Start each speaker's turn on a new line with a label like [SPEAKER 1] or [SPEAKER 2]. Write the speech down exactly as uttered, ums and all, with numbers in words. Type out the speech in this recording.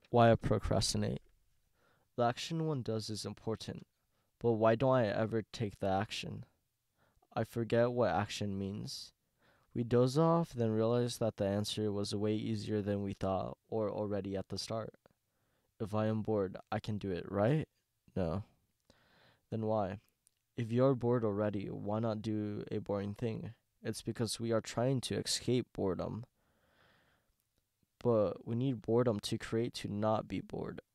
[SPEAKER 1] Why I procrastinate. The action one does is important, but why don't I ever take the action? I forget what action means. We doze off, then realize that the answer was way easier than we thought or already at the start. If I am bored, I can do it, right? No. Then why? If you're bored already, why not do a boring thing? It's because we are trying to escape boredom. But we need boredom to create to not be bored.